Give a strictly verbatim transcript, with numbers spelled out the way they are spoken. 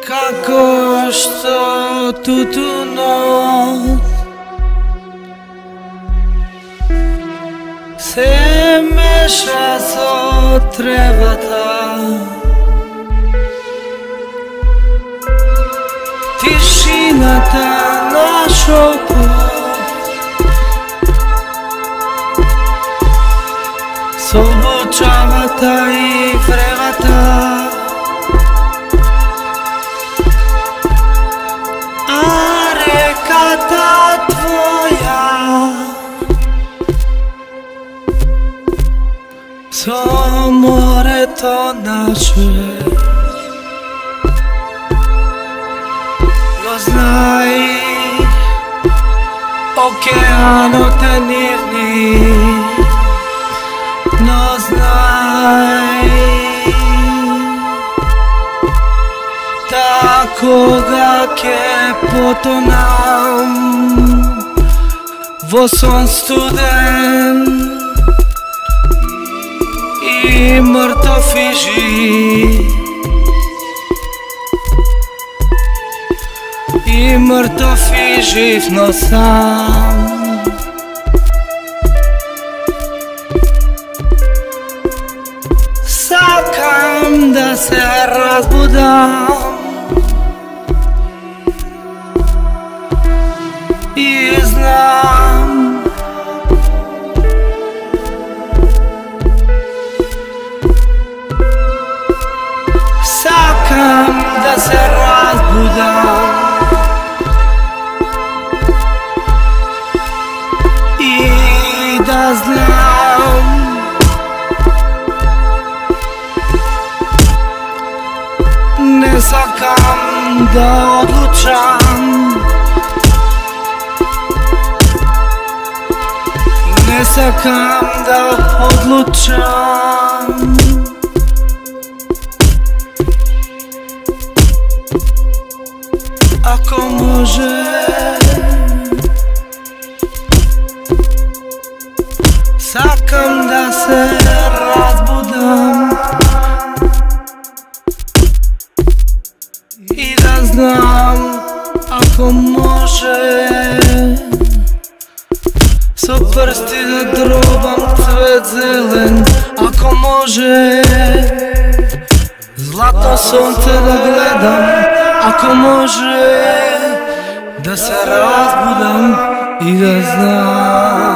Kako što tu tu noć se meša so trevata, tišiната na šopot sobučavata i vrevata, a rekata tvoja so more to naše. No znaj, okeano te nirni, no znaj, tako ga ke potonam, vo son student i mrtov i živ, i mrtov i živ, no sam sakam da se razbudam i znam sakam da se razbudam i da znam ne sakam da odlučam, ne sakam da odlučam, ako može sakam da se razbudam i da znam, ako može so prsti da drobam cvet zelen, ako može zlatno sunce da gledam, ako može da se razbudam i da znam